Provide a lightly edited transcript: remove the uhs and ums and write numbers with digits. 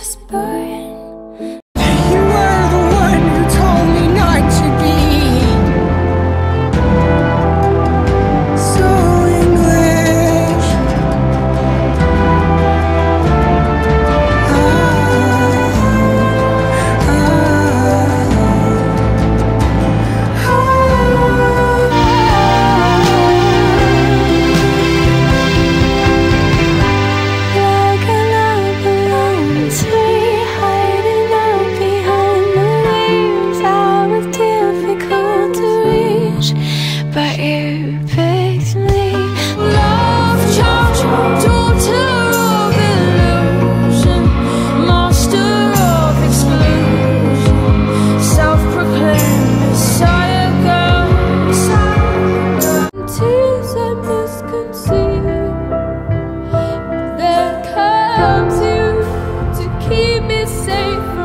was born. You were the one who told me not to be so English. Like an abalone tree hiding out behind the leaves, I was difficult to reach, but you picked me. Love child, daughter of illusion, master of exclusion, self-proclaimed messiah girl. Tears and misconceived. There comes you to keep me safe